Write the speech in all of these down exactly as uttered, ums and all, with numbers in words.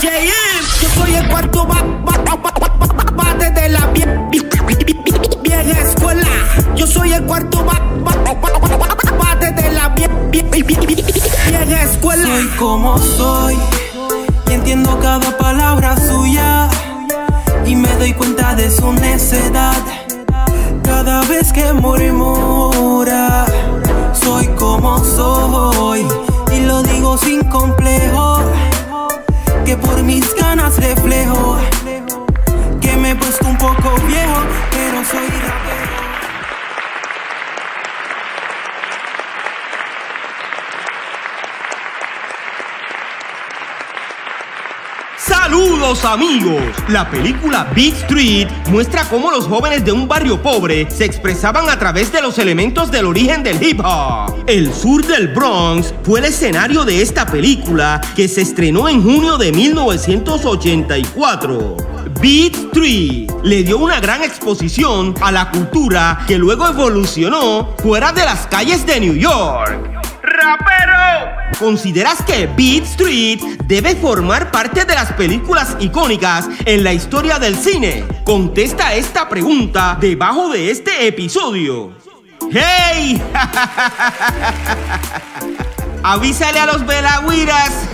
J M. Yo soy el cuarto bate de la vieja escuela. Yo soy el cuarto bate de la vieja escuela. Soy como soy y entiendo cada palabra suya y me doy cuenta de su necedad cada vez que murmura. Soy como soy y lo digo sin complejo, que por mis ganas reflejo que me he puesto un poco viejo, pero soy rapero. ¡Saludos, amigos! La película Beat Street muestra cómo los jóvenes de un barrio pobre se expresaban a través de los elementos del origen del hip hop. El sur del Bronx fue el escenario de esta película, que se estrenó en junio de mil novecientos ochenta y cuatro. Beat Street le dio una gran exposición a la cultura que luego evolucionó fuera de las calles de New York. ¡Rapero! ¿Consideras que Beat Street debe formar parte de las películas icónicas en la historia del cine? Contesta esta pregunta debajo de este episodio. ¡Hey! Avísale a los velagüiras.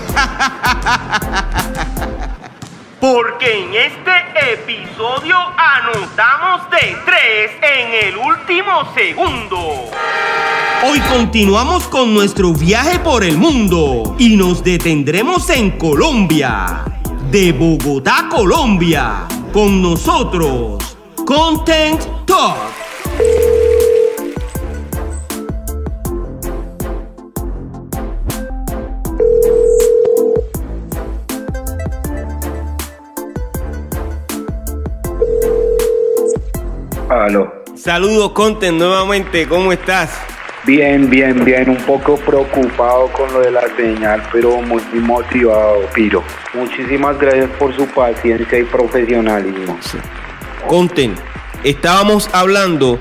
Porque en este episodio anotamos de tres en el último segundo. Hoy continuamos con nuestro viaje por el mundo y nos detendremos en Colombia. De Bogotá, Colombia. Con nosotros, Content Talk. Aló. Saludos, Content, nuevamente. ¿Cómo estás? Bien, bien, bien. Un poco preocupado con lo de la señal, pero muy motivado, Piro. Muchísimas gracias por su paciencia y profesionalismo. Sí. Content, estábamos hablando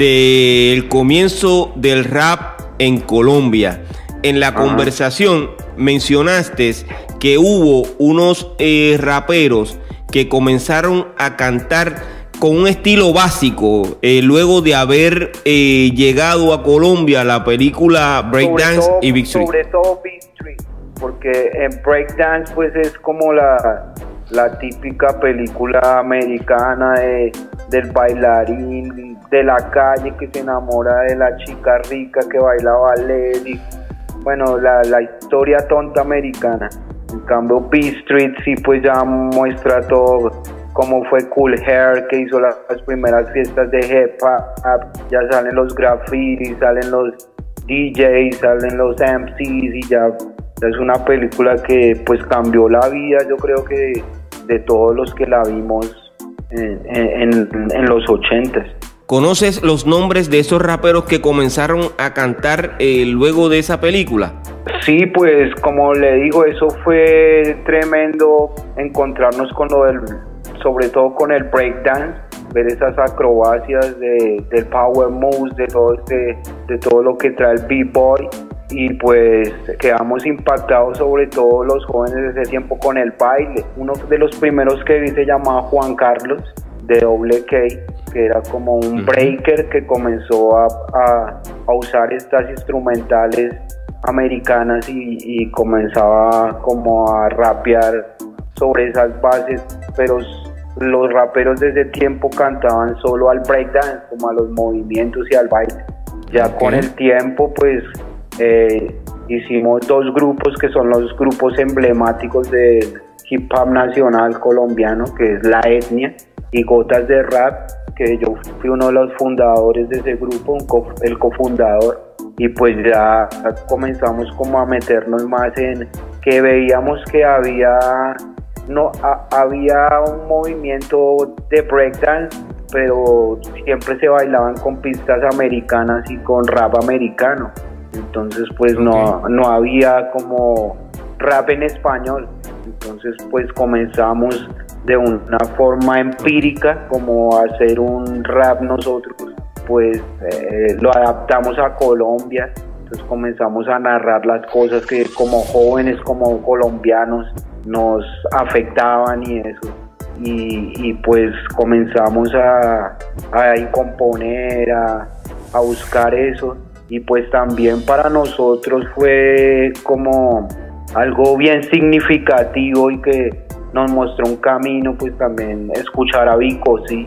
del comienzo del rap en Colombia. En la Ajá. conversación mencionaste que hubo unos eh, raperos que comenzaron a cantar con un estilo básico, eh, luego de haber eh, llegado a Colombia la película Breakdance y Beat Street. Sobre todo Beat Street, porque en Breakdance pues es como la, la típica película americana de, del bailarín de la calle que se enamora de la chica rica que baila ballet y bueno, la, la historia tonta americana. En cambio Beat Street sí pues ya muestra todo, como fue Cool Hair, que hizo las, las primeras fiestas de hip hop. Ya salen los grafitis, salen los D Js, salen los M Cs y ya, ya es una película que pues cambió la vida, yo creo que de todos los que la vimos en, en, en los ochentas. ¿Conoces los nombres de esos raperos que comenzaron a cantar eh, luego de esa película? Sí, pues como le digo, eso fue tremendo encontrarnos con lo del, sobre todo con el breakdance, ver esas acrobacias de, del power moves, de todo, este, de todo lo que trae el b-boy, y pues quedamos impactados, sobre todo los jóvenes de ese tiempo, con el baile. Uno de los primeros que vi se llamaba Juan Carlos, de Doble K, que era como un breaker que comenzó a, a, a usar estas instrumentales americanas y, y comenzaba como a rapear sobre esas bases, pero los raperos de ese tiempo cantaban solo al breakdance, como a los movimientos y al baile. Ya okay. Con el tiempo pues eh, hicimos dos grupos que son los grupos emblemáticos del hip hop nacional colombiano, que es La Etnia y Gotas de Rap, que yo fui uno de los fundadores de ese grupo, el cofundador, y pues ya comenzamos como a meternos más en que veíamos que había no a, había un movimiento de breakdance, pero siempre se bailaban con pistas americanas y con rap americano, entonces pues okay. no, no había como rap en español, entonces pues comenzamos de una forma empírica como hacer un rap nosotros, pues eh, lo adaptamos a Colombia, entonces comenzamos a narrar las cosas que como jóvenes, como colombianos, nos afectaban y eso. Y, y pues comenzamos a, a componer, a, a buscar eso. Y pues también para nosotros fue como algo bien significativo y que nos mostró un camino, pues también escuchar a Vico, sí,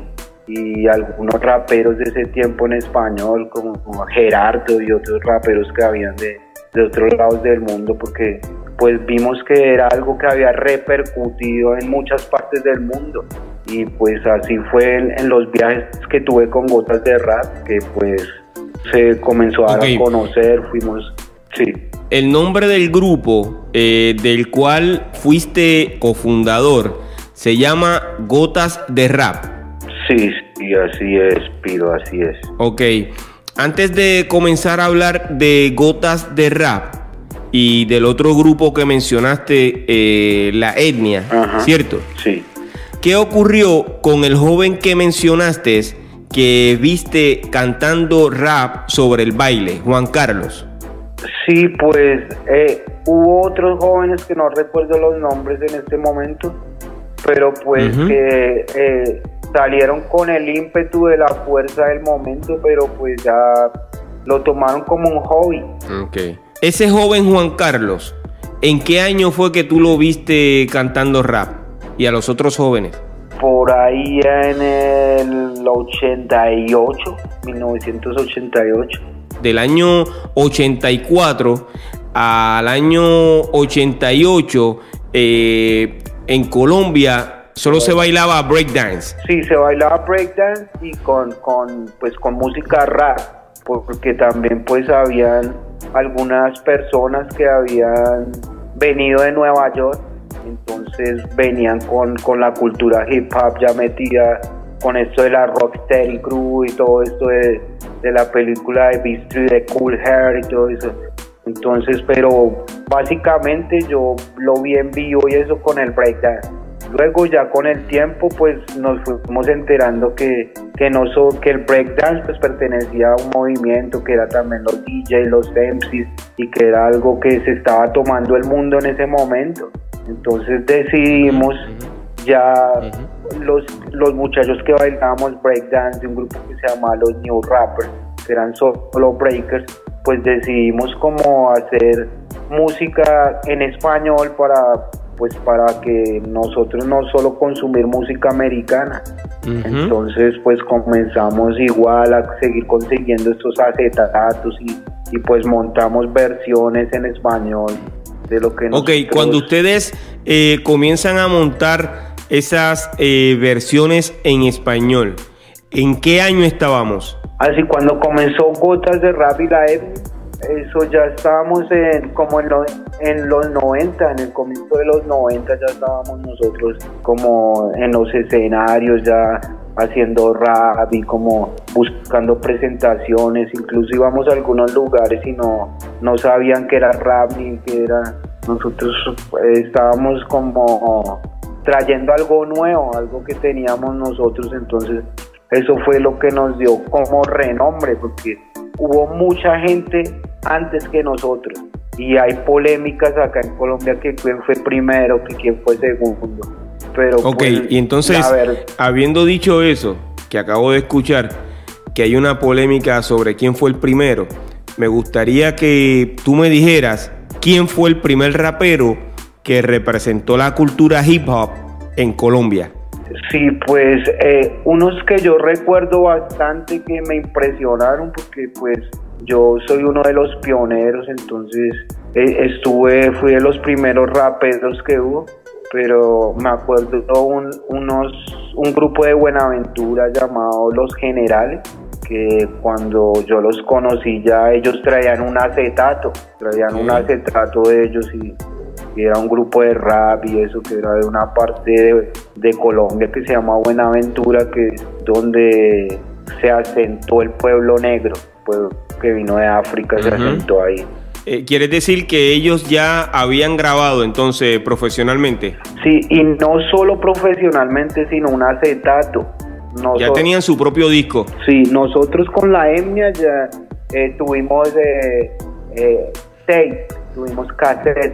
y algunos raperos de ese tiempo en español, como, como Gerardo y otros raperos que habían de, de otros lados del mundo, porque pues vimos que era algo que había repercutido en muchas partes del mundo. Y pues así fue en, en los viajes que tuve con Gotas de Rap, que pues se comenzó a dar okay. a conocer, fuimos, sí. El nombre del grupo eh, del cual fuiste cofundador se llama Gotas de Rap. Sí, sí, así es, Piro, así es. Ok, antes de comenzar a hablar de Gotas de Rap y del otro grupo que mencionaste, eh, La Etnia, ajá, ¿cierto? Sí. ¿Qué ocurrió con el joven que mencionaste que viste cantando rap sobre el baile, Juan Carlos? Sí, pues eh, hubo otros jóvenes que no recuerdo los nombres en este momento, pero pues uh-huh. que eh, salieron con el ímpetu de la fuerza del momento, pero pues ya lo tomaron como un hobby. Okay. Ese joven Juan Carlos, ¿en qué año fue que tú lo viste cantando rap? Y a los otros jóvenes. Por ahí en el ochenta y ocho, mil novecientos ochenta y ocho. Del año ochenta y cuatro al año ochenta y ocho, eh, en Colombia solo se bailaba breakdance. Sí, se bailaba breakdance y con, con, pues, con música rap, porque también pues habían algunas personas que habían venido de Nueva York, entonces venían con, con la cultura hip hop ya metida, con esto de la Rocksteady Crew y todo esto de, de la película de Beat Street, de Cool Hair y todo eso. Entonces, pero básicamente yo lo vi en vivo y eso con el breakdance. Luego ya con el tiempo pues nos fuimos enterando que, que, no so, que el breakdance pues pertenecía a un movimiento, que era también los D Js, los M Cs, y que era algo que se estaba tomando el mundo en ese momento. Entonces decidimos ya uh-huh. los, los muchachos que bailábamos breakdance de un grupo que se llamaba los New Rappers, que eran solo breakers, pues decidimos como hacer música en español para, pues para que nosotros no solo consumir música americana. Uh-huh. Entonces pues comenzamos igual a seguir consiguiendo estos acetatos y, y pues montamos versiones en español de lo que nosotros... Ok, cuando ustedes eh, comienzan a montar esas eh, versiones en español, ¿en qué año estábamos? Así, cuando comenzó Gotas de Rap y La Etnia, eso ya estábamos en, como en, lo, en los noventa, en el comienzo de los noventa ya estábamos nosotros como en los escenarios ya haciendo rap y como buscando presentaciones, incluso íbamos a algunos lugares y no, no sabían que era rap ni que era, nosotros estábamos como trayendo algo nuevo, algo que teníamos nosotros, entonces eso fue lo que nos dio como renombre, porque hubo mucha gente antes que nosotros y hay polémicas acá en Colombia que quién fue primero, que quién fue segundo. Pero ok, pues, y entonces, habiendo dicho eso, que acabo de escuchar, que hay una polémica sobre quién fue el primero, me gustaría que tú me dijeras quién fue el primer rapero que representó la cultura hip hop en Colombia. Sí, pues eh, unos que yo recuerdo bastante que me impresionaron, porque pues yo soy uno de los pioneros, entonces eh, estuve, fui de los primeros raperos que hubo, pero me acuerdo un, unos, un grupo de Buenaventura llamado Los Generales, que cuando yo los conocí ya ellos traían un acetato, traían sí. un acetato de ellos y, y era un grupo de rap y eso, que era de una parte de, de Colombia que se llama Buenaventura, que es donde se asentó el pueblo negro, pueblo que vino de África, uh-huh. se asentó ahí. Eh, ¿Quieres decir que ellos ya habían grabado entonces profesionalmente? Sí, y no solo profesionalmente, sino un acetato. Nosotros, ya tenían su propio disco. Sí, nosotros con La Etnia ya eh, tuvimos eh, eh, tape, tuvimos cassette,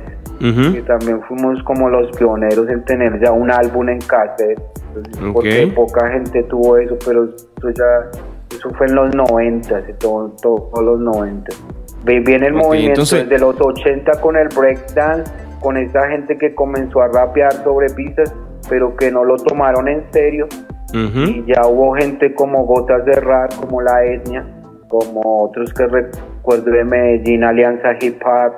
Uh-huh. que también fuimos como los pioneros en tener ya un álbum en cassette. Entonces, okay. Porque poca gente tuvo eso, pero eso ya, eso fue en los noventa, todo, todo, todos los noventa. Viene el okay, movimiento entonces... desde los ochenta con el breakdance, con esa gente que comenzó a rapear sobre pistas, pero que no lo tomaron en serio. Uh-huh. Y ya hubo gente como Gotas de Rap, como La Etnia, como otros que recuerdo de Medellín, Alianza Hip Hop,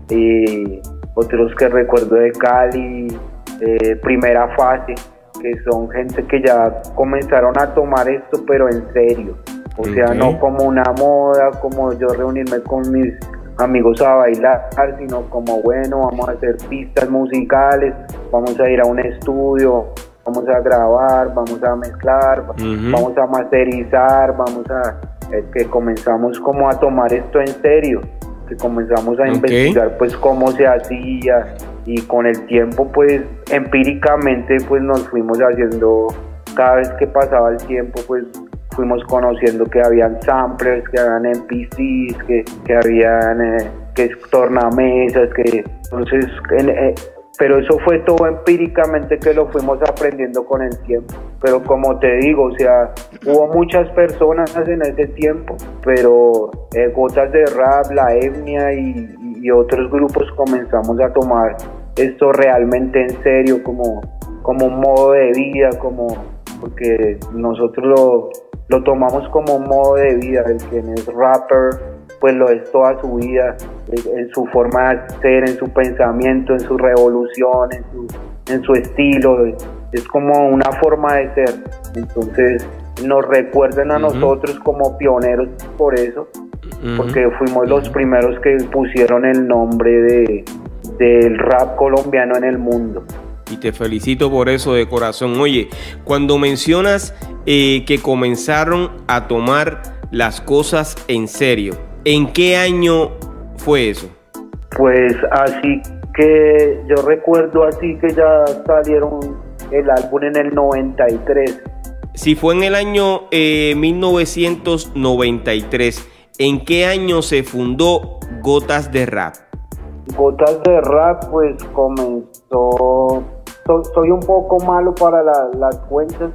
y otros que recuerdo de Cali, eh, Primera Fase, que son gente que ya comenzaron a tomar esto pero en serio, o okay. sea, no como una moda, como yo reunirme con mis amigos a bailar, sino como bueno, vamos a hacer pistas musicales, vamos a ir a un estudio, vamos a grabar, vamos a mezclar, uh-huh. vamos a masterizar, vamos a, es que comenzamos como a tomar esto en serio, que comenzamos a okay. investigar pues cómo se hacía, y con el tiempo pues empíricamente pues nos fuimos haciendo, cada vez que pasaba el tiempo pues fuimos conociendo que habían samplers, que habían M P Cs, que, que habían eh, que tornamesas, que entonces en, eh, pero eso fue todo empíricamente, que lo fuimos aprendiendo con el tiempo. Pero como te digo, o sea, hubo muchas personas en ese tiempo, pero eh, Gotas de Rap, La Etnia y, y otros grupos comenzamos a tomar esto realmente en serio, como, como un modo de vida, como porque nosotros lo, lo tomamos como un modo de vida. El quien es rapper pues lo es toda su vida, en su forma de ser, en su pensamiento, en su revolución, en su, en su estilo, es como una forma de ser. Entonces nos recuerdan a uh-huh. nosotros como pioneros por eso, uh-huh. porque fuimos los primeros que pusieron el nombre de, del rap colombiano en el mundo. Y te felicito por eso de corazón. Oye, cuando mencionas eh, que comenzaron a tomar las cosas en serio, ¿en qué año fue eso? Pues así que yo recuerdo así que ya salieron el álbum en el noventa y tres. Si fue en el año eh, mil novecientos noventa y tres, ¿en qué año se fundó Gotas de Rap? Gotas de Rap pues comenzó, so, soy un poco malo para la, las cuentas,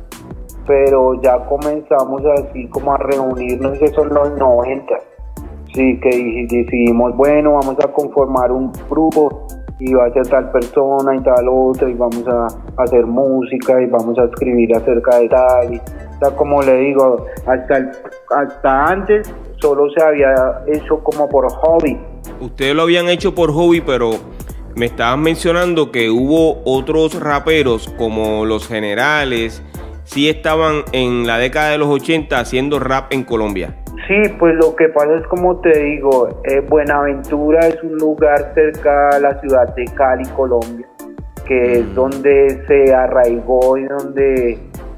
pero ya comenzamos así como a reunirnos, eso en los noventa. Sí, que decidimos, bueno, vamos a conformar un grupo y va a ser tal persona y tal otra y vamos a hacer música y vamos a escribir acerca de tal. Y, o sea, como le digo, hasta, el, hasta antes solo se había hecho como por hobby. Ustedes lo habían hecho por hobby, pero me estabas mencionando que hubo otros raperos como Los Generales, sí estaban en la década de los ochenta haciendo rap en Colombia. Sí, pues lo que pasa es, como te digo, eh, Buenaventura es un lugar cerca a la ciudad de Cali, Colombia, que mm. es donde se arraigó y donde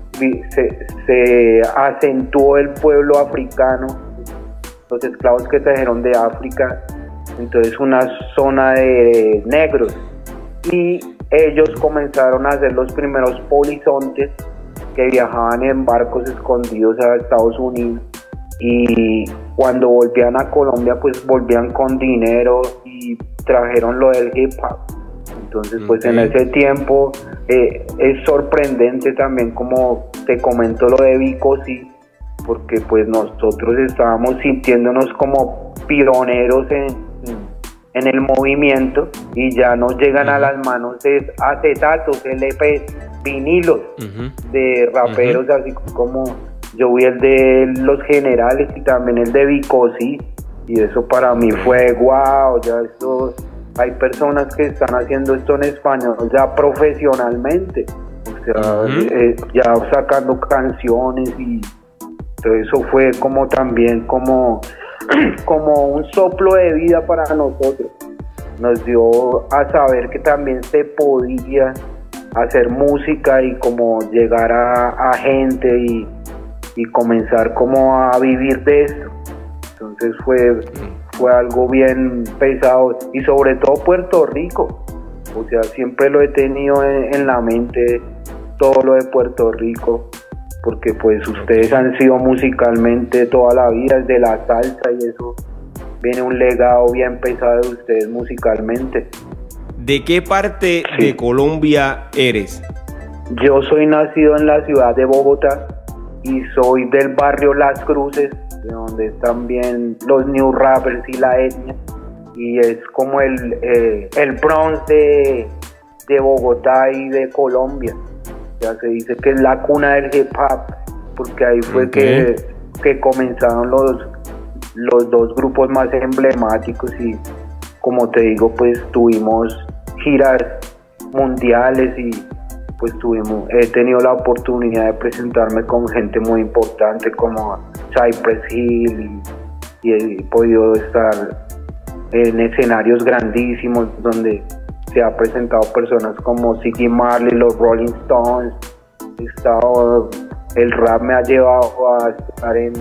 se, se acentuó el pueblo africano, los esclavos que trajeron de África, entonces una zona de negros, y ellos comenzaron a ser los primeros polizontes que viajaban en barcos escondidos a Estados Unidos. Y cuando volvían a Colombia pues volvían con dinero y trajeron lo del hip hop. Entonces pues okay. en ese tiempo eh, es sorprendente también, como te comento, lo de Vico, sí, porque pues nosotros estábamos sintiéndonos como pioneros en, en el movimiento, y ya nos llegan uh-huh. a las manos de acetatos, L Pes, vinilos uh-huh. de raperos uh-huh. así como yo vi el de Los Generales y también el de Vicosí, y eso para mí fue wow, ya esto, hay personas que están haciendo esto en español ya profesionalmente, o sea, uh-huh. eh, ya sacando canciones, y todo eso fue como también como, como un soplo de vida para nosotros, nos dio a saber que también se podía hacer música y como llegar a, a gente y y comenzar como a vivir de esto. Entonces fue, fue algo bien pesado, y sobre todo Puerto Rico, o sea, siempre lo he tenido en, en la mente, todo lo de Puerto Rico, porque pues ustedes han sido musicalmente toda la vida, desde la salsa, y eso viene un legado bien pesado de ustedes musicalmente. ¿de qué parte Sí. de Colombia eres? Yo soy nacido en la ciudad de Bogotá y soy del barrio Las Cruces, de donde están bien los New Rappers y la etnia, y es como el, eh, el Bronx de, de Bogotá y de Colombia. Ya se dice que es la cuna del hip hop, porque ahí fue Okay. que, que comenzaron los, los dos grupos más emblemáticos y, como te digo, pues tuvimos giras mundiales y pues tuvimos, he tenido la oportunidad de presentarme con gente muy importante como Cypress Hill y, y he podido estar en escenarios grandísimos donde se ha presentado personas como Ziggy Marley, los Rolling Stones. He estado, el rap me ha llevado a estar en,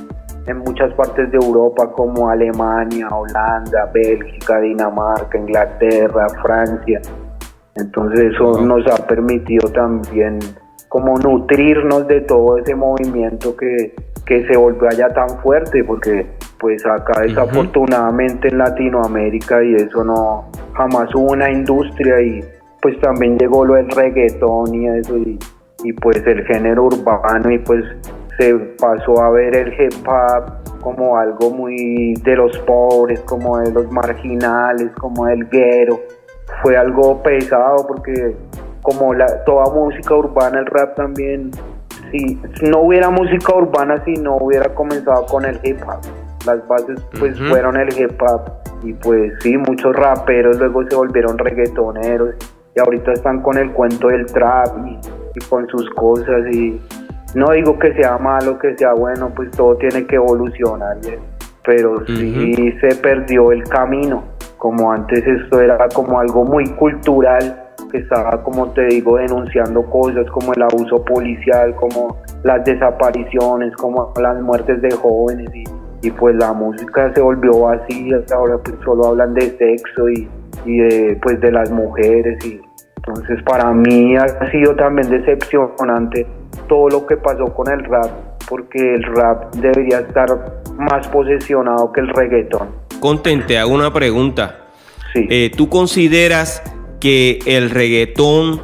en muchas partes de Europa como Alemania, Holanda, Bélgica, Dinamarca, Inglaterra, Francia. Entonces eso Uh-huh. nos ha permitido también como nutrirnos de todo ese movimiento que, que se volvió allá tan fuerte, porque pues acá Uh-huh. desafortunadamente en Latinoamérica y eso no, jamás hubo una industria y pues también llegó lo del reggaetón y eso y, y pues el género urbano y pues se pasó a ver el hip hop como algo muy de los pobres, como de los marginales, como del guero. Fue algo pesado porque como la, toda música urbana, el rap también, si, si no hubiera música urbana, si no hubiera comenzado con el hip hop. Las bases pues Uh-huh. fueron el hip hop y pues sí, muchos raperos luego se volvieron reggaetoneros y ahorita están con el cuento del trap y, y con sus cosas y no digo que sea malo, que sea bueno, pues todo tiene que evolucionar, ¿sí? Pero sí Uh-huh. se perdió el camino. Como antes esto era como algo muy cultural, que estaba, como te digo, denunciando cosas como el abuso policial, como las desapariciones, como las muertes de jóvenes y, y pues la música se volvió vacía, ahora pues solo hablan de sexo y, y de, pues de las mujeres y entonces para mí ha sido también decepcionante todo lo que pasó con el rap, porque el rap debería estar más posesionado que el reggaetón. Conten, te hago una pregunta. Sí. Eh, ¿Tú consideras que el reggaetón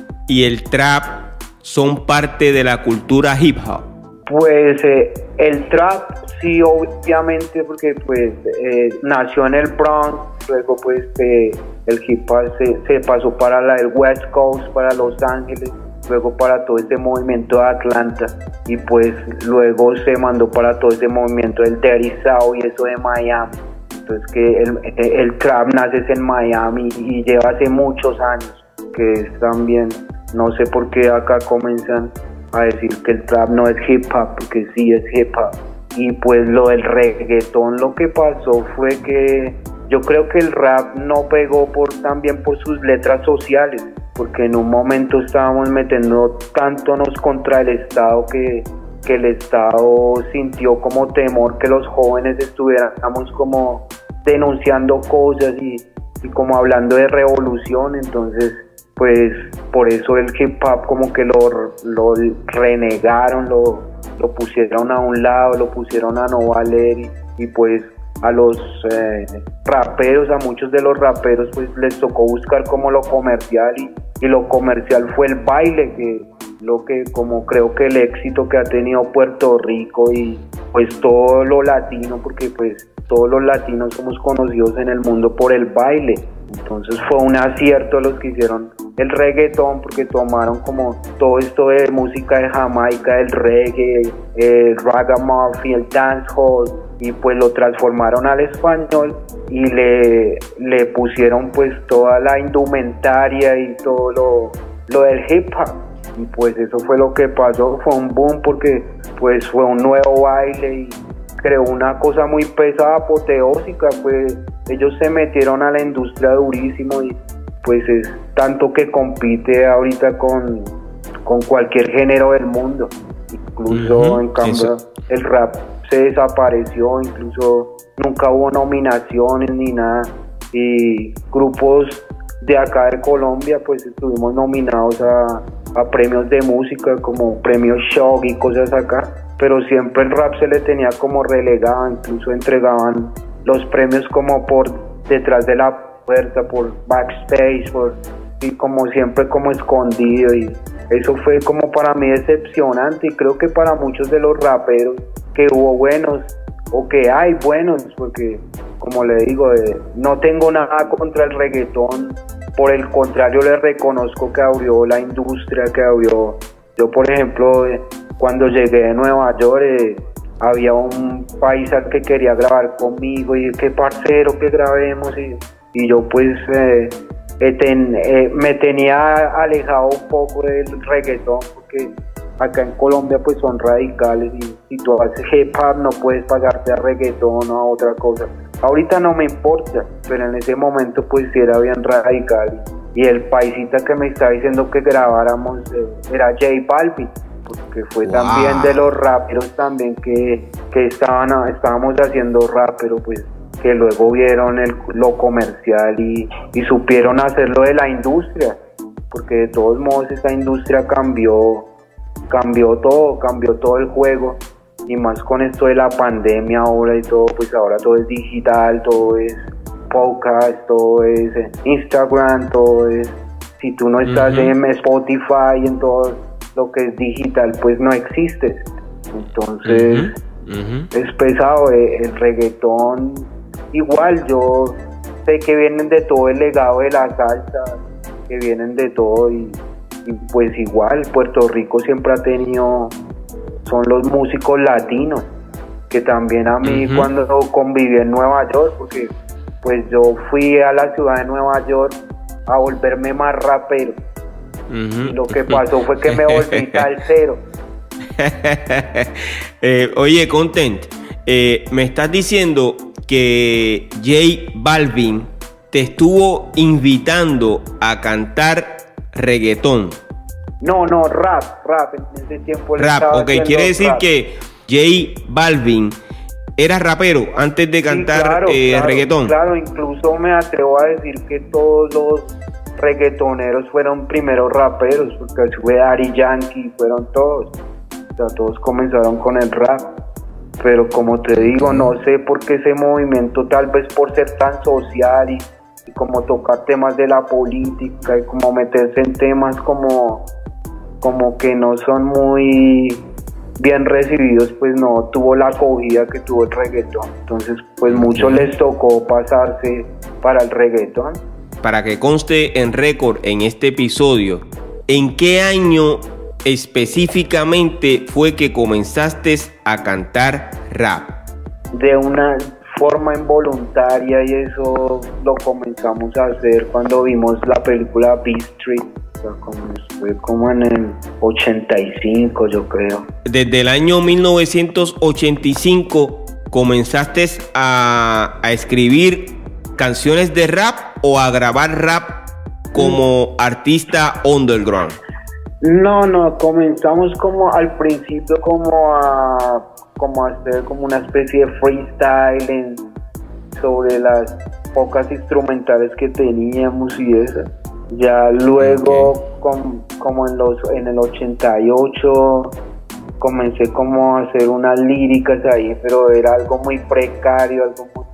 y el trap son parte de la cultura hip hop? Pues eh, el trap sí, obviamente, porque pues eh, nació en el Bronx, luego pues eh, el hip hop se, se pasó para la, el West Coast, para Los Ángeles, luego para todo este movimiento de Atlanta y pues luego se mandó para todo ese movimiento del Dirty South y eso de Miami. Entonces que el, el trap nace en Miami y lleva hace muchos años, que es también, no sé por qué acá comienzan a decir que el trap no es hip hop, porque sí es hip hop. Y pues lo del reggaetón, lo que pasó fue que yo creo que el rap no pegó por, también por sus letras sociales, porque en un momento estábamos metiendo tántonos contra el Estado que, que el Estado sintió como temor que los jóvenes estuviéramos como denunciando cosas y, y como hablando de revolución. Entonces pues por eso el hip hop como que lo, lo renegaron, lo, lo pusieron a un lado, lo pusieron a no valer y, y pues a los eh, raperos, a muchos de los raperos pues les tocó buscar como lo comercial y, y lo comercial fue el baile, que lo que como creo que el éxito que ha tenido Puerto Rico y pues todo lo latino, porque pues todos los latinos somos conocidos en el mundo por el baile. Entonces fue un acierto los que hicieron el reggaetón, porque tomaron como todo esto de música de Jamaica, el reggae, el ragamuffin, el dancehall, y pues lo transformaron al español y le, le pusieron pues toda la indumentaria y todo lo, lo del hip hop. Y pues eso fue lo que pasó, fue un boom porque pues fue un nuevo baile y creó una cosa muy pesada, apoteósica, pues ellos se metieron a la industria durísimo y pues es tanto que compite ahorita con, con cualquier género del mundo. Incluso uh-huh, en cambio eso. El rap se desapareció, incluso nunca hubo nominaciones ni nada y grupos de acá de Colombia pues estuvimos nominados a, a premios de música como premios Shock y cosas acá, pero siempre el rap se le tenía como relegado, incluso entregaban los premios como por detrás de la fuerza, por backstage, por, y como siempre como escondido, y eso fue como para mí decepcionante, y creo que para muchos de los raperos que hubo buenos, o que hay buenos, porque como le digo, eh, no tengo nada contra el reggaetón, por el contrario le reconozco que abrió la industria, que abrió, yo por ejemplo, eh, cuando llegué de Nueva York, eh, había un paisa que quería grabar conmigo, y qué parcero que grabemos, y, y yo pues eh, eh, ten, eh, me tenía alejado un poco del reggaetón, porque acá en Colombia pues son radicales, y si tú haces hip hop no puedes pagarte a reggaetón o a otra cosa. Ahorita no me importa, pero en ese momento pues sí era bien radical, y el paisita que me estaba diciendo que grabáramos eh, era J Balvin, porque fue wow. también de los raperos también que, que estaban, estábamos haciendo rap, pero pues que luego vieron el, lo comercial y, y supieron hacerlo de la industria, porque de todos modos esa industria cambió, cambió todo, cambió todo el juego, y más con esto de la pandemia ahora y todo, pues ahora todo es digital, todo es podcast, todo es Instagram, todo es, si tú no estás uh-huh. en Spotify, en todo lo que es digital, pues no existes. Entonces uh-huh. Uh-huh. es pesado. eh, el reggaetón igual, yo sé que vienen de todo el legado de la salsa, que vienen de todo, y, y pues igual Puerto Rico siempre ha tenido, son los músicos latinos, que también a mí uh-huh. cuando conviví en Nueva York, porque pues yo fui a la ciudad de Nueva York a volverme más rapero. Uh-huh. Y lo que pasó fue que me volví salsero. eh, oye, Content, eh, me estás diciendo que J Balvin te estuvo invitando a cantar reggaetón. No, no, rap, rap. En ese tiempo rap, ok, quiere decir rap. Que J Balvin era rapero antes de cantar sí, claro, eh, claro, reggaetón. Claro, incluso me atrevo a decir que todos los reggaetoneros fueron primeros raperos, porque fue Daddy Yankee, fueron todos, o sea, todos comenzaron con el rap, pero como te digo, no sé por qué ese movimiento, tal vez por ser tan social y, y como tocar temas de la política y como meterse en temas como, como que no son muy bien recibidos, pues no tuvo la acogida que tuvo el reggaetón, entonces pues muchos les tocó pasarse para el reggaetón. Para que conste en récord en este episodio, ¿en qué año específicamente fue que comenzaste a cantar rap? De una forma involuntaria, y eso lo comenzamos a hacer cuando vimos la película Beat Street, o sea, como, fue como en el ochenta y cinco, yo creo. Desde el año mil novecientos ochenta y cinco comenzaste a, a escribir canciones de rap o a grabar rap como artista underground. No, no, comenzamos como al principio como a como a hacer como una especie de freestyle sobre las pocas instrumentales que teníamos y eso. Ya luego okay. com, como en los en el ochenta y ocho comencé como a hacer unas líricas ahí, pero era algo muy precario, algo muy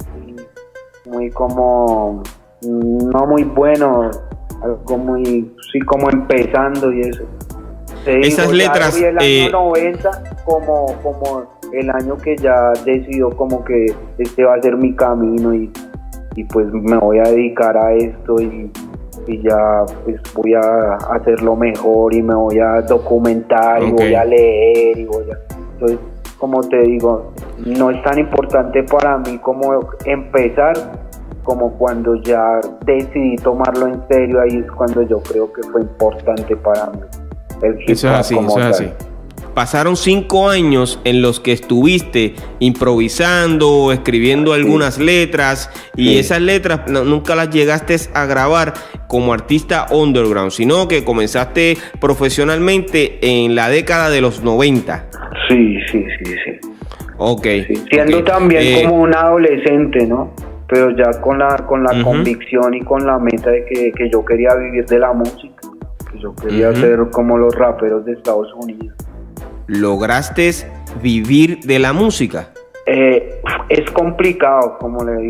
muy como no muy bueno, algo muy sí como empezando y eso. Te Esas digo, letras el año eh... noventa como como el año que ya decidió como que este va a ser mi camino, y, y pues me voy a dedicar a esto, y, y ya pues voy a hacerlo mejor, y me voy a documentar, okay. y voy a leer, y voy a entonces, como te digo, no es tan importante para mí como empezar, como cuando ya decidí tomarlo en serio, ahí es cuando yo creo que fue importante para mí. El hip hop eso es así, como eso es tal. así. Pasaron cinco años en los que estuviste improvisando, escribiendo sí. algunas letras, y sí. esas letras no, nunca las llegaste a grabar como artista underground, sino que comenzaste profesionalmente en la década de los noventa. Sí, sí, sí, sí. Ok. Sí, siendo okay. también eh, como un adolescente, ¿no? Pero ya con la con la uh-huh. convicción y con la meta de que, que yo quería vivir de la música, que yo quería uh-huh. ser como los raperos de Estados Unidos. ¿Lograste vivir de la música? Eh, es complicado, como le digo.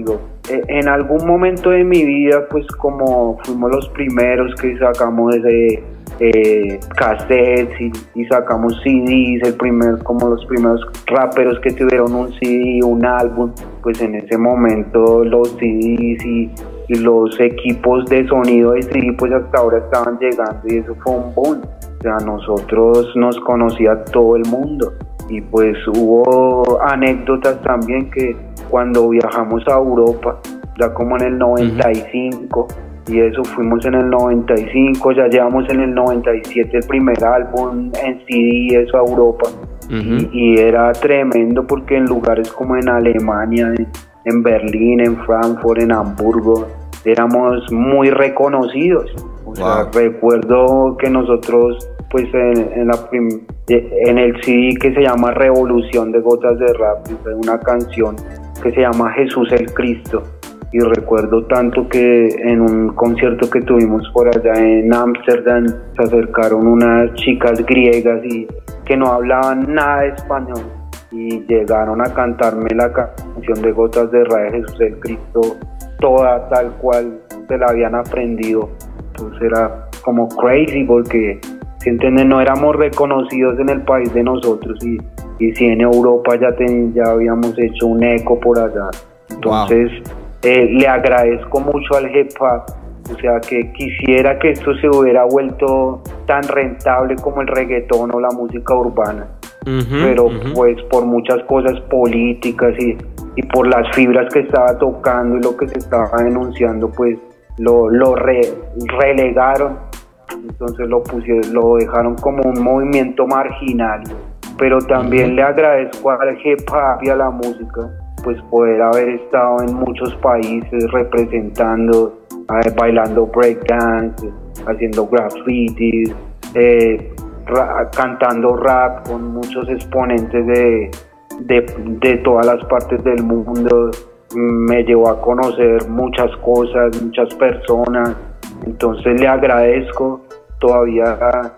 eh, en algún momento de mi vida, pues como fuimos los primeros que sacamos ese eh, cassettes y, y sacamos C Ds, el primer, como los primeros raperos que tuvieron un C D, un álbum, pues en ese momento los C Ds y, y los equipos de sonido de C D pues hasta ahora estaban llegando y eso fue un boom. O sea, nosotros nos conocía todo el mundo y pues hubo anécdotas también que cuando viajamos a Europa, ya como en el noventa y cinco, uh-huh. y eso fuimos en el noventa y cinco, ya llevamos en el noventa y siete el primer álbum en C D, eso a Europa, uh-huh. y, y era tremendo porque en lugares como en Alemania, en, en Berlín, en Frankfurt, en Hamburgo, éramos muy reconocidos. O sea, wow. recuerdo que nosotros, pues en, en, la prim- en el C D que se llama Revolución de Gotas de Rap, hay una canción que se llama Jesús el Cristo, y recuerdo tanto que en un concierto que tuvimos por allá en Ámsterdam se acercaron unas chicas griegas y que no hablaban nada de español y llegaron a cantarme la canción de Gotas de Rap de Jesús el Cristo toda tal cual se la habían aprendido. Entonces era como crazy porque, si entienden, no éramos reconocidos en el país de nosotros y, y si en Europa ya, ten, ya habíamos hecho un eco por allá. Entonces wow. eh, le agradezco mucho al hip hop, o sea que quisiera que esto se hubiera vuelto tan rentable como el reggaetón o la música urbana, uh-huh, pero uh-huh. pues por muchas cosas políticas y, y por las fibras que estaba tocando y lo que se estaba denunciando, pues lo, lo re, relegaron, entonces lo pusieron, lo dejaron como un movimiento marginal. Pero también uh-huh. le agradezco al hip hop y a la música pues poder haber estado en muchos países representando, eh, bailando breakdance, haciendo graffiti, eh, ra- cantando rap con muchos exponentes de, de, de todas las partes del mundo. Me llevó a conocer muchas cosas, muchas personas, entonces le agradezco. Todavía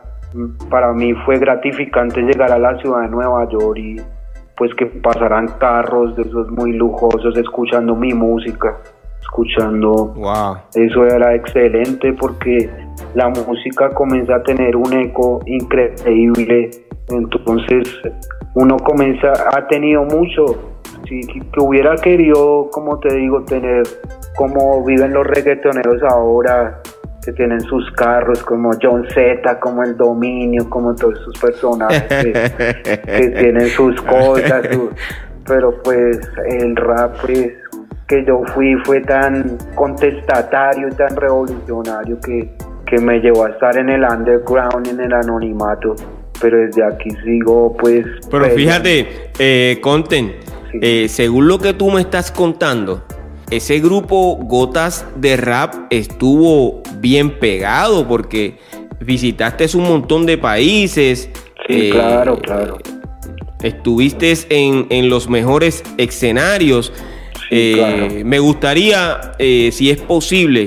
para mí fue gratificante llegar a la ciudad de Nueva York y pues que pasaran carros de esos muy lujosos escuchando mi música, escuchando, wow. Eso era excelente porque la música comienza a tener un eco increíble, entonces uno comienza, ha tenido mucho. Si que hubiera querido, como te digo, tener como viven los reggaetoneros ahora, que tienen sus carros como John Z, como El Dominio, como todos esos personajes que, que tienen sus cosas, su, pero pues el rap pues, que yo fui fue tan contestatario y tan revolucionario que, que me llevó a estar en el underground, en el anonimato, pero desde aquí sigo pues... Pero fíjate, eh, Conten, sí. eh, según lo que tú me estás contando, ese grupo Gotas de Rap estuvo bien pegado porque visitaste un montón de países. Sí, eh, claro, claro. Estuviste en, en los mejores escenarios. Sí, eh, claro. Me gustaría, eh, si es posible,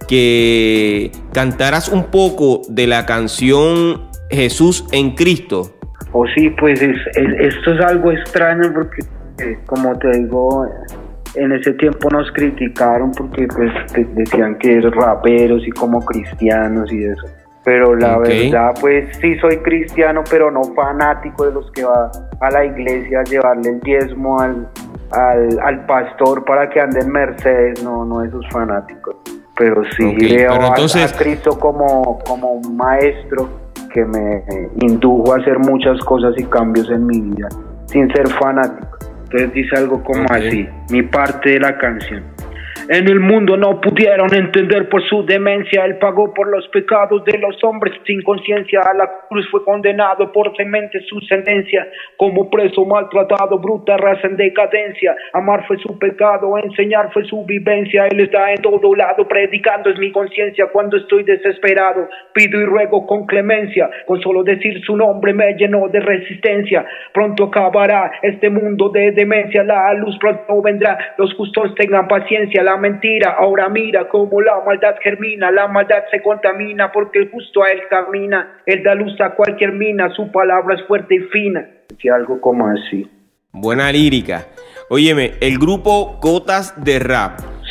que cantaras un poco de la canción Jesús en Cristo. Oh, sí, pues es, es, esto es algo extraño porque, eh, como te digo... En ese tiempo nos criticaron porque pues decían que eran raperos y como cristianos y eso. Pero la okay. verdad pues sí soy cristiano, pero no fanático de los que va a la iglesia a llevarle el diezmo al, al, al pastor para que ande en Mercedes, no, no esos fanáticos. Pero sí okay, veo pero entonces... a, a Cristo como, como un maestro que me indujo a hacer muchas cosas y cambios en mi vida, sin ser fanático. Entonces dice algo como okay. así, mi parte de la canción. En el mundo no pudieron entender por su demencia. Él pagó por los pecados de los hombres sin conciencia. A la cruz fue condenado por semente su sentencia. Como preso maltratado, bruta raza en decadencia. Amar fue su pecado, enseñar fue su vivencia. Él está en todo lado, predicando es mi conciencia. Cuando estoy desesperado, pido y ruego con clemencia. Con solo decir su nombre me llenó de resistencia. Pronto acabará este mundo de demencia. La luz pronto vendrá, los justos tengan paciencia. La mentira ahora mira como la maldad germina, la maldad se contamina porque el justo a él camina, él da luz a cualquier mina, su palabra es fuerte y fina. Y algo como así. Buena lírica. Óyeme, el grupo Gotas de Rap,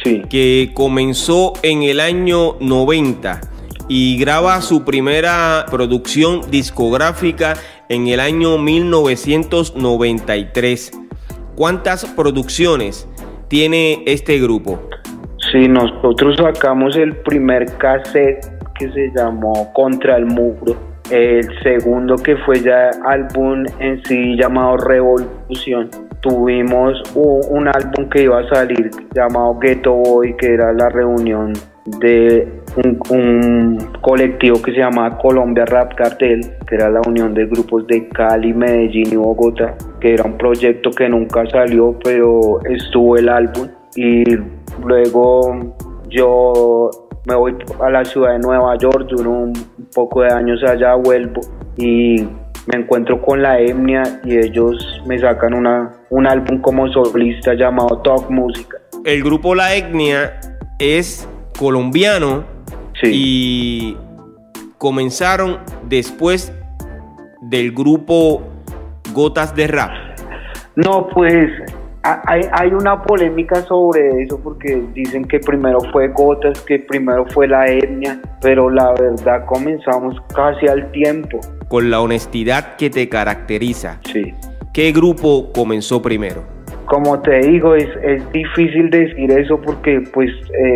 Sí. que comenzó en el año noventa y graba su primera producción discográfica en el año mil novecientos noventa y tres. ¿Cuántas producciones tiene este grupo? Sí, nosotros sacamos el primer cassette que se llamó Contra el Muro, el segundo que fue ya álbum en sí llamado Revolución. Tuvimos un, un álbum que iba a salir llamado Ghetto Boy, que era la reunión de un, un colectivo que se llamaba Colombia Rap Cartel, que era la unión de grupos de Cali, Medellín y Bogotá, que era un proyecto que nunca salió, pero estuvo el álbum. Y luego yo me voy a la ciudad de Nueva York, duro un poco de años allá, vuelvo y me encuentro con La Etnia y ellos me sacan una, un álbum como solista llamado Talk Música. El grupo La Etnia es colombiano. Sí. Y comenzaron después del grupo Gotas de Rap. No, pues hay, hay una polémica sobre eso porque dicen que primero fue Gotas, que primero fue La Etnia, pero la verdad comenzamos casi al tiempo. Con la honestidad que te caracteriza, Sí. ¿qué grupo comenzó primero? Como te digo, es, es difícil decir eso porque pues eh,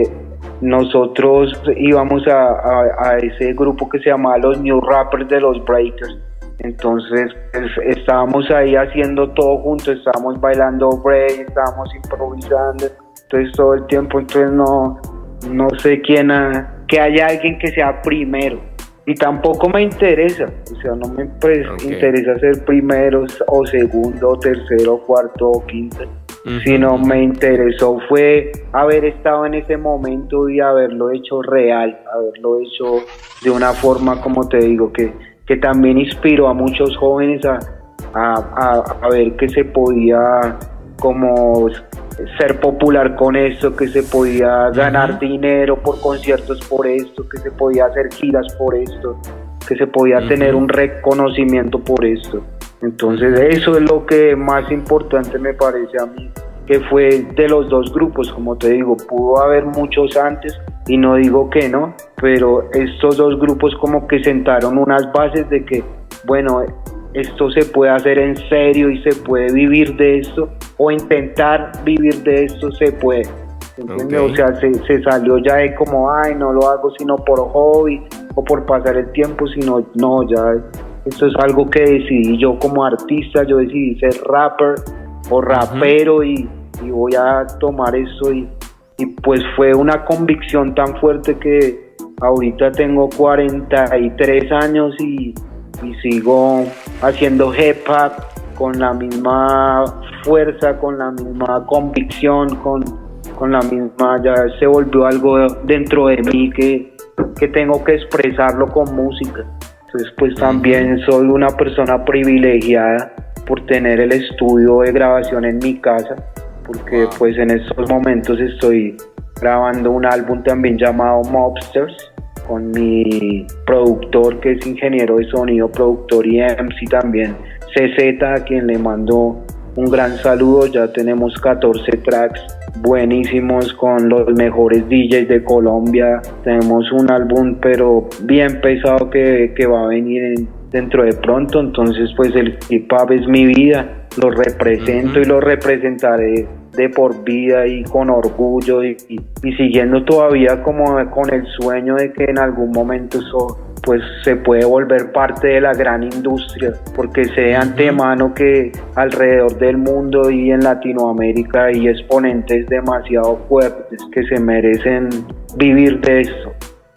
nosotros íbamos a, a, a ese grupo que se llamaba los New Rappers de los Breakers. Entonces pues, estábamos ahí haciendo todo juntos, estábamos bailando break, estábamos improvisando, entonces todo el tiempo, entonces no, no sé quién, ha, que haya alguien que sea primero. Y tampoco me interesa, o sea, no me pues, okay. interesa ser primero o segundo, o tercero, o cuarto o quinto, uh-huh. sino me interesó fue haber estado en ese momento y haberlo hecho real, haberlo hecho de una forma, como te digo, que, que también inspiró a muchos jóvenes a, a, a, a ver que se podía como ser popular con esto, que se podía ganar uh-huh. dinero por conciertos por esto, que se podía hacer giras por esto, que se podía uh-huh. tener un reconocimiento por esto. Entonces eso es lo que más importante me parece a mí, que fue de los dos grupos, como te digo, pudo haber muchos antes y no digo que no, pero estos dos grupos como que sentaron unas bases de que, bueno, esto se puede hacer en serio y se puede vivir de esto, o intentar vivir de esto se puede, ¿entiendes? Okay. O sea, se, se salió ya de como, ay, no lo hago sino por hobby o por pasar el tiempo, sino, no, ya, esto es algo que decidí yo como artista, yo decidí ser rapper o rapero uh-huh. y, y voy a tomar esto y, y pues fue una convicción tan fuerte que ahorita tengo cuarenta y tres años y y sigo haciendo hip hop con la misma fuerza, con la misma convicción, con, con la misma, ya se volvió algo dentro de mí que, que tengo que expresarlo con música. Entonces pues también soy una persona privilegiada por tener el estudio de grabación en mi casa, porque pues en estos momentos estoy grabando un álbum también llamado Mobsters, con mi productor que es ingeniero de sonido, productor y M C también, C Z, a quien le mando un gran saludo. Ya tenemos catorce tracks buenísimos con los mejores D Js de Colombia. Tenemos un álbum pero bien pesado que, que va a venir en, dentro de pronto. Entonces pues el hip hop es mi vida, lo represento uh-huh. y lo representaré de por vida y con orgullo y, y, y siguiendo todavía como con el sueño de que en algún momento eso pues se puede volver parte de la gran industria, porque sé de antemano que alrededor del mundo y en Latinoamérica hay exponentes demasiado fuertes que se merecen vivir de esto.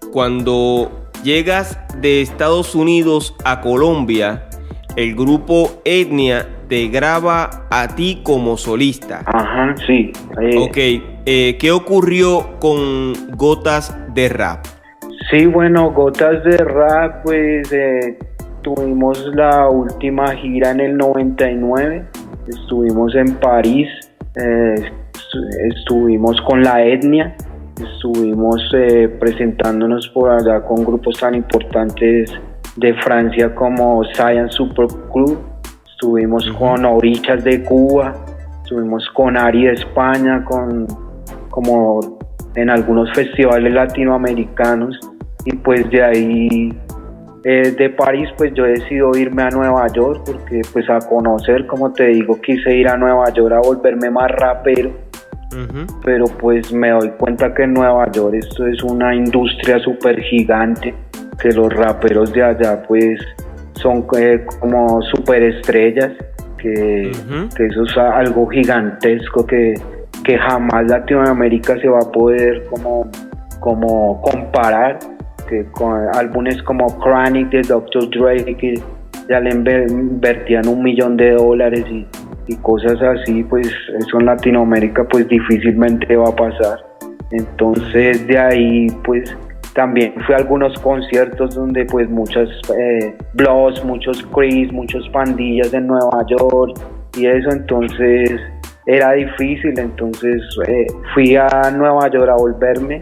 Cuando llegas de Estados Unidos a Colombia, el grupo Etnia te graba a ti como solista. Ajá, sí. Eh. Ok, eh, ¿qué ocurrió con Gotas de Rap? Sí, bueno, Gotas de Rap, pues eh, tuvimos la última gira en el noventa y nueve, estuvimos en París, eh, estuvimos con La Etnia, estuvimos eh, presentándonos por allá con grupos tan importantes de Francia como Science Super Club, estuvimos uh-huh. con Orichas de Cuba, estuvimos con Ari de España, con como en algunos festivales latinoamericanos, y pues de ahí eh, de París pues yo decido irme a Nueva York porque pues a conocer, como te digo, quise ir a Nueva York a volverme más rapero. Uh-huh. Pero pues me doy cuenta que en Nueva York esto es una industria súper gigante, que los raperos de allá pues son eh, como súper estrellas, que, uh-huh. que eso es algo gigantesco que, que jamás Latinoamérica se va a poder como, como comparar, que con álbumes como Chronic de doctor Dre, que ya le invertían un millón de dólares y, y cosas así, pues eso en Latinoamérica pues difícilmente va a pasar. Entonces de ahí pues también fui a algunos conciertos donde pues muchas eh, Bloods, muchos Crips, muchos pandillas en Nueva York y eso, entonces era difícil. Entonces eh, fui a Nueva York a volverme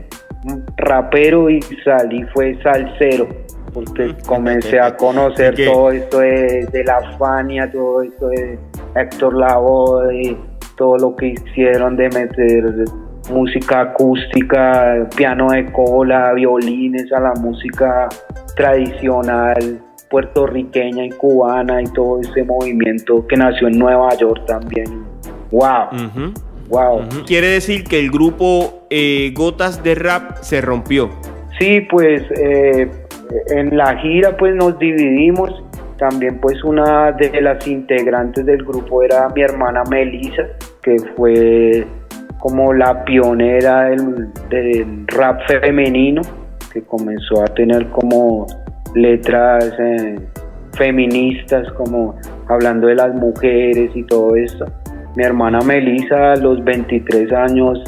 rapero y salí fue salsero, porque comencé a conocer ¿Qué? todo esto de, de la Fania, todo esto de Héctor Lavoe, todo lo que hicieron de meter música acústica, piano de cola, violines a la música tradicional puertorriqueña y cubana, y todo ese movimiento que nació en Nueva York también. ¡Wow! Uh-huh. Wow. Uh-huh. Quiere decir que el grupo eh, Gotas de Rap se rompió. Sí, pues eh, en la gira pues nos dividimos. También pues una de las integrantes del grupo era mi hermana Melissa, que fue como la pionera del, del rap femenino, que comenzó a tener como letras eh, feministas, como hablando de las mujeres y todo esto. Mi hermana Melissa a los veintitrés años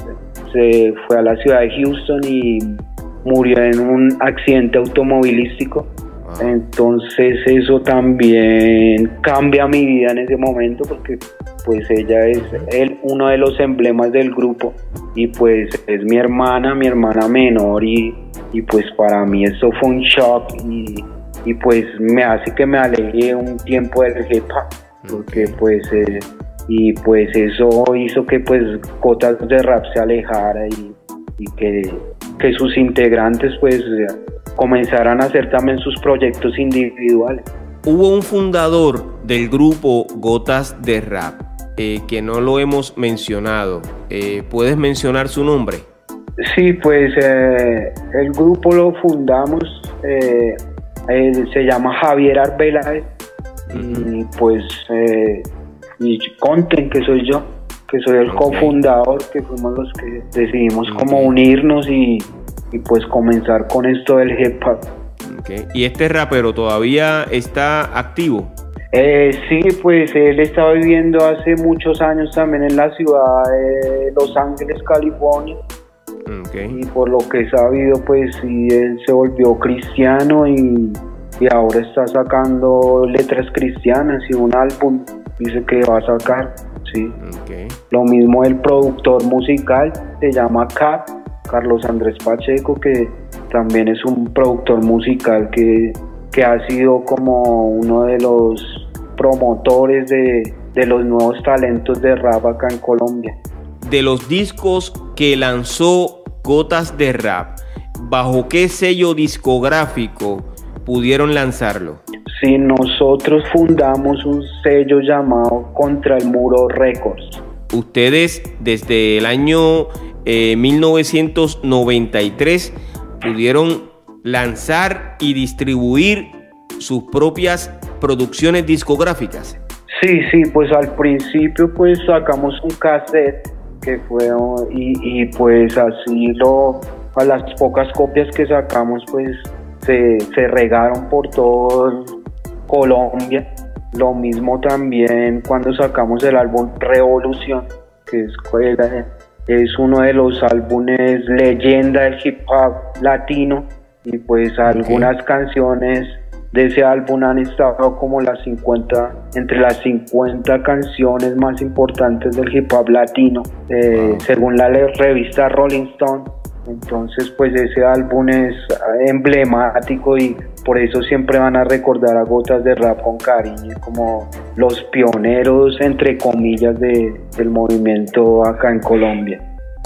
se fue a la ciudad de Houston y murió en un accidente automovilístico. Wow. Entonces eso también cambia mi vida en ese momento, porque pues ella es el, uno de los emblemas del grupo y pues es mi hermana, mi hermana menor, y, y pues para mí eso fue un shock y, y pues me hace que me aleje un tiempo del hip hop, porque pues... Eh, y pues eso hizo que pues Gotas de Rap se alejara y, y que, que sus integrantes pues comenzaran a hacer también sus proyectos individuales. Hubo un fundador del grupo Gotas de Rap eh, que no lo hemos mencionado. Eh, ¿Puedes mencionar su nombre? Sí, pues eh, el grupo lo fundamos, eh, él se llama Javier Arbeláez. Uh-huh. Y pues... Eh, y Conten, que soy yo, que soy el okay. cofundador, que fuimos los que decidimos okay. como unirnos y, y pues comenzar con esto del hip hop. Okay. ¿Y este rapero todavía está activo? Eh, sí, pues él estaba viviendo hace muchos años también en la ciudad de Los Ángeles, California. Okay. Y por lo que he sabido, pues sí, él se volvió cristiano y, y ahora está sacando letras cristianas y un álbum. Dice que va a sacar, sí. Okay. Lo mismo el productor musical, se llama Cap, Carlos Andrés Pacheco, que también es un productor musical que, que ha sido como uno de los promotores de, de los nuevos talentos de rap acá en Colombia. De los discos que lanzó Gotas de Rap, ¿bajo qué sello discográfico pudieron lanzarlo? Sí, nosotros fundamos un sello llamado Contra el Muro Records. Ustedes desde el año eh, mil novecientos noventa y tres pudieron lanzar y distribuir sus propias producciones discográficas. Sí, sí, pues al principio pues sacamos un cassette que fue y, y pues así lo, a las pocas copias que sacamos pues se, se regaron por todo Colombia. Lo mismo también cuando sacamos el álbum Revolución, que es, es uno de los álbumes leyenda del hip hop latino, y pues algunas okay. canciones de ese álbum han estado como las cincuenta, entre las cincuenta canciones más importantes del hip hop latino, eh, wow. según la revista Rolling Stone. Entonces pues ese álbum es emblemático y por eso siempre van a recordar a Gotas de Rap con cariño, como los pioneros entre comillas de, del movimiento acá en Colombia.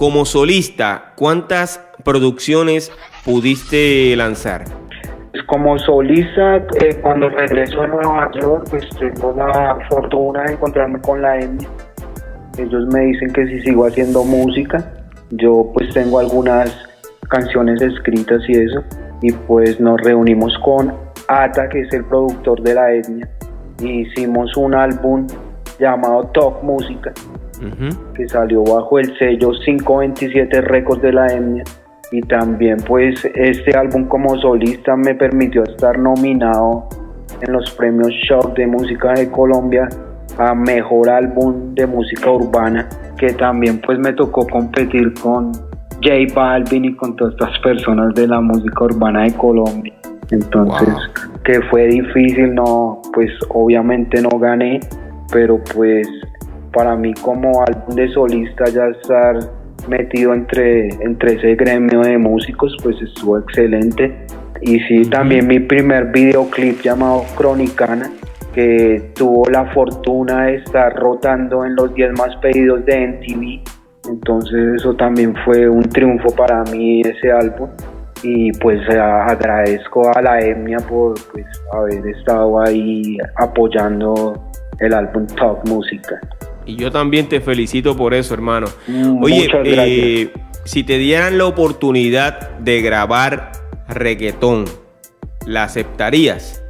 como solista, ¿cuántas producciones pudiste lanzar? Como solista, eh, cuando regreso a Nueva York, pues tengo la fortuna de encontrarme con la etnia. Ellos me dicen que si sigo haciendo música, yo pues tengo algunas canciones escritas y eso, y pues nos reunimos con Ata, que es el productor de la etnia, y hicimos un álbum llamado Top Música, uh-huh. que salió bajo el sello quinientos veintisiete Records de la etnia. Y también pues este álbum como solista me permitió estar nominado en los premios Shock de Música de Colombia a Mejor Álbum de Música Urbana, que también pues me tocó competir con J Balvin y con todas estas personas de la música urbana de Colombia. Entonces, wow. que fue difícil, no, pues obviamente no gané, pero pues para mí como álbum de solista ya estar metido entre, entre ese gremio de músicos, pues estuvo excelente. Y sí, uh-huh. también mi primer videoclip llamado Cronicana, que tuvo la fortuna de estar rotando en los diez más pedidos de M T V. Entonces eso también fue un triunfo para mí, ese álbum. Y pues agradezco a la etnia por pues, haber estado ahí apoyando el álbum Top Música. Y yo también te felicito por eso, hermano. Mm, Oye, eh, si te dieran la oportunidad de grabar reggaetón, ¿la aceptarías?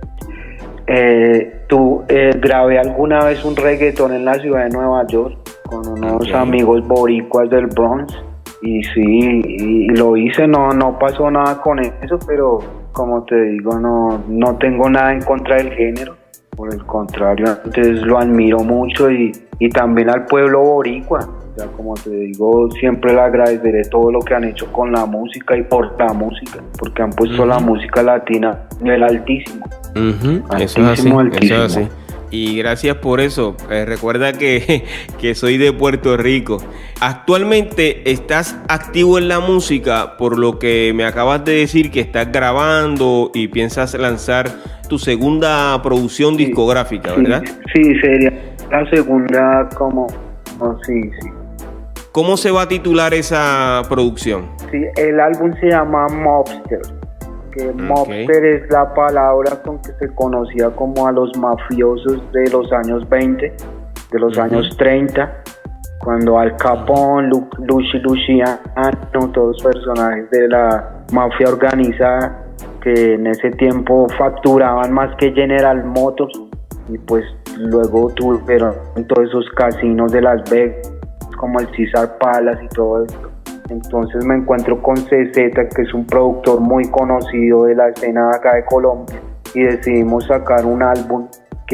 Eh, tú, eh, grabé alguna vez un reggaetón en la ciudad de Nueva York con unos okay. amigos boricuas del Bronx. Y sí, y lo hice, no, no pasó nada con eso, pero como te digo, no, no tengo nada en contra del género. Por el contrario, antes lo admiro mucho y, y también al pueblo boricua. O sea, como te digo, siempre le agradeceré todo lo que han hecho con la música y por la música, porque han puesto uh-huh. la música latina a nivel altísimo. Uh-huh. altísimo, eso es así, altísimo. Eso es así. Y gracias por eso. Eh, recuerda que, que soy de Puerto Rico. Actualmente estás activo en la música, por lo que me acabas de decir que estás grabando y piensas lanzar tu segunda producción sí, discográfica, ¿verdad? Sí, sí, sería la segunda como... Oh, sí, sí. ¿Cómo se va a titular esa producción? Sí, el álbum se llama Mobster. Que okay. Mobster es la palabra con que se conocía como a los mafiosos de los años veinte, de los uh-huh. años treinta, cuando Al Capone, Lu Lucy Luciano, todos los personajes de la mafia organizada que en ese tiempo facturaban más que General Motors, y pues luego tuvieron todos esos casinos de Las Vegas como el Caesar Palace y todo esto. Entonces me encuentro con C Z, que es un productor muy conocido de la escena acá de Colombia, y decidimos sacar un álbum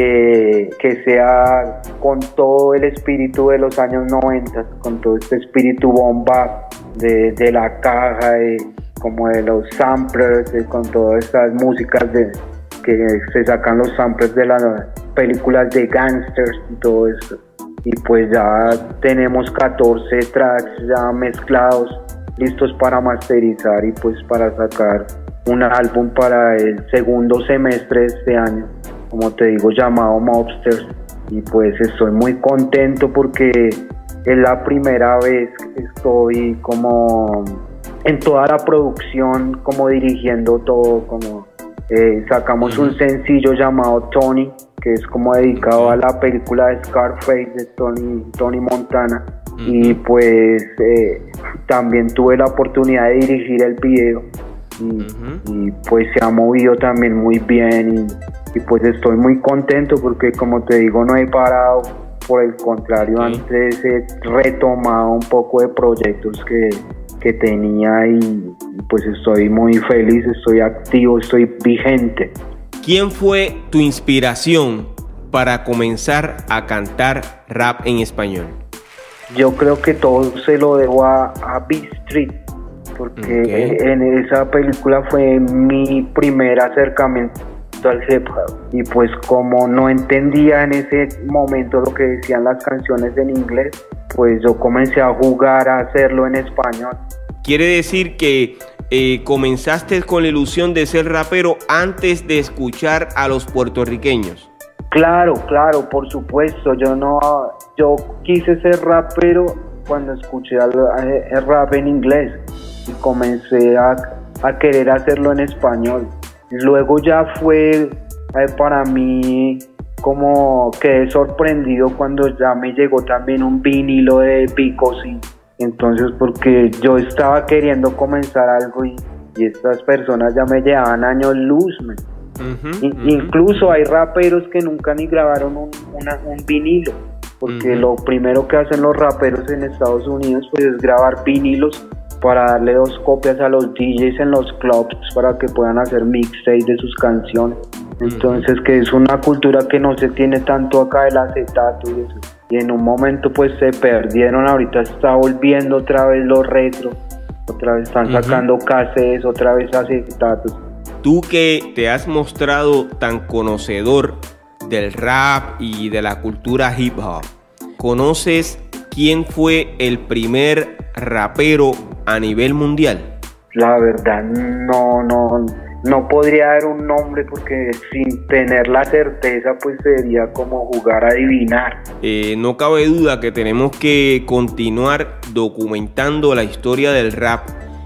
que, que sea con todo el espíritu de los años noventa, con todo este espíritu bomba de, de la caja, de, como de los samplers, de, con todas estas músicas de, que se sacan los samplers de las películas de gangsters y todo esto. Y pues ya tenemos catorce tracks ya mezclados, listos para masterizar y pues para sacar un álbum para el segundo semestre de este año, como te digo, llamado Mobsters. Y pues estoy muy contento porque es la primera vez que estoy como en toda la producción, como dirigiendo todo, como eh, sacamos un sencillo llamado Tony, que es como dedicado a la película de Scarface de Tony, Tony Montana. Uh-huh. Y pues eh, también tuve la oportunidad de dirigir el video y, uh-huh. y pues se ha movido también muy bien y, y pues estoy muy contento porque, como te digo, no he parado, por el contrario, okay. antes he retomado un poco de proyectos que, que tenía y, y pues estoy muy feliz, estoy activo, estoy vigente. ¿Quién fue tu inspiración para comenzar a cantar rap en español? Yo creo que todo se lo debo a, a Beat Street, porque okay. en esa película fue mi primer acercamiento al hip hop. Y pues como no entendía en ese momento lo que decían las canciones en inglés, pues yo comencé a jugar a hacerlo en español. Quiere decir que Eh, comenzaste con la ilusión de ser rapero antes de escuchar a los puertorriqueños. Claro, claro, por supuesto. Yo no, yo quise ser rapero cuando escuché el, el rap en inglés y comencé a, a querer hacerlo en español. Luego ya fue eh, para mí como quedé sorprendido cuando ya me llegó también un vinilo de Bicosí. Entonces, porque yo estaba queriendo comenzar algo y, y estas personas ya me llevaban años luz, man. Uh-huh, I, uh-huh. Incluso hay raperos que nunca ni grabaron un, una, un vinilo, porque uh-huh. lo primero que hacen los raperos en Estados Unidos pues es grabar vinilos para darle dos copias a los D Js en los clubs para que puedan hacer mixtape de sus canciones. Entonces, uh-huh. que es una cultura que no se tiene tanto acá, el acetato y eso. Y en un momento pues se perdieron, ahorita está volviendo otra vez los retro, otra vez están sacando uh-huh. cassettes, otra vez acetatos. Tú que te has mostrado tan conocedor del rap y de la cultura hip hop, ¿conoces quién fue el primer rapero a nivel mundial? La verdad no, no, no podría dar un nombre porque sin tener la certeza pues sería como jugar a adivinar. Eh, no cabe duda que tenemos que continuar documentando la historia del rap.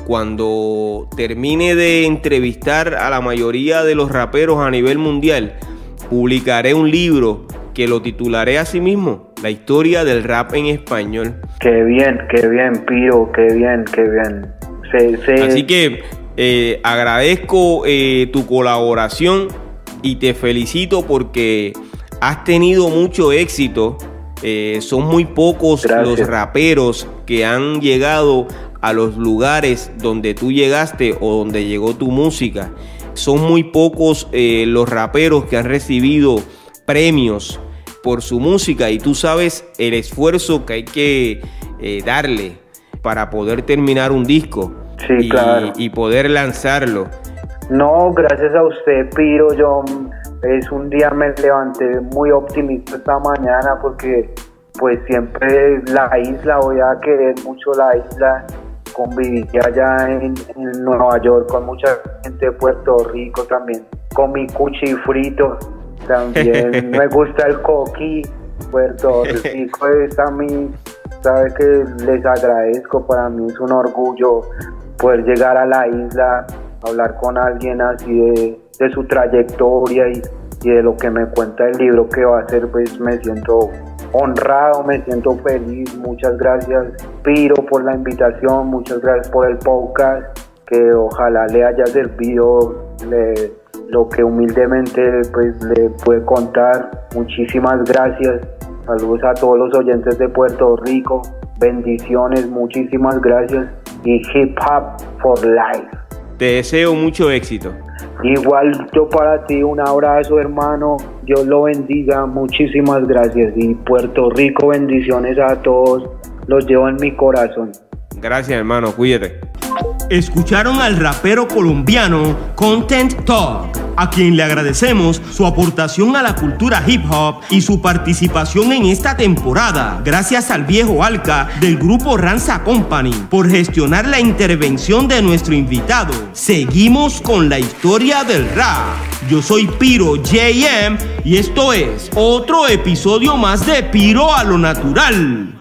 Cuando termine de entrevistar a la mayoría de los raperos a nivel mundial, publicaré un libro que lo titularé así mismo, La historia del rap en español. Qué bien, qué bien, Piro, qué bien, qué bien. Se, se... Así que eh, agradezco eh, tu colaboración y te felicito porque has tenido mucho éxito. Eh, son muy pocos Gracias. Los raperos que han llegado a los lugares donde tú llegaste o donde llegó tu música. Son muy pocos eh, los raperos que han recibido premios por su música y tú sabes el esfuerzo que hay que eh, darle para poder terminar un disco sí, y, claro. y poder lanzarlo. No, gracias a usted, Piro. Yo es un día me levanté muy optimista esta mañana porque pues siempre la isla, voy a querer mucho la isla. Conviví allá en, en Nueva York con mucha gente de Puerto Rico también, con mi cuchi frito, también me gusta el coqui. Puerto Rico es a mí, sabe que les agradezco, para mí es un orgullo poder llegar a la isla, hablar con alguien así de, de su trayectoria y, y de lo que me cuenta el libro que va a hacer, pues me siento honrado, me siento feliz. Muchas gracias, Piro, por la invitación, muchas gracias por el podcast, que ojalá le haya servido le, lo que humildemente pues le puede contar. Muchísimas gracias, saludos a todos los oyentes de Puerto Rico, bendiciones, muchísimas gracias y hip hop for life. Te deseo mucho éxito. Igual yo para ti, un abrazo, hermano, Dios lo bendiga, muchísimas gracias, y Puerto Rico, bendiciones a todos, los llevo en mi corazón. Gracias, hermano, cuídate. Escucharon al rapero colombiano Content Talk, a quien le agradecemos su aportación a la cultura hip hop y su participación en esta temporada. Gracias al viejo Alca del grupo Ranza Company por gestionar la intervención de nuestro invitado. Seguimos con la historia del rap. Yo soy Piro J M y esto es otro episodio más de Piro a lo Natural.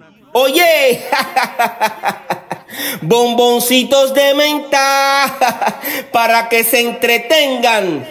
Oye, bomboncitos de menta para que se entretengan.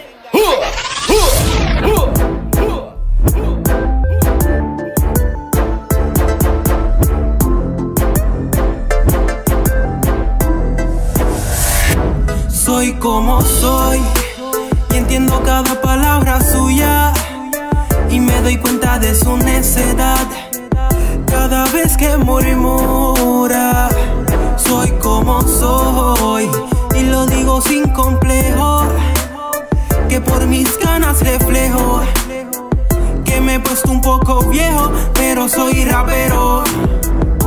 Soy como soy y entiendo cada palabra suya y me doy cuenta de su necedad cada vez que murmura. Soy como soy y lo digo sin complejo, que por mis ganas reflejo que me he puesto un poco viejo, pero soy rapero.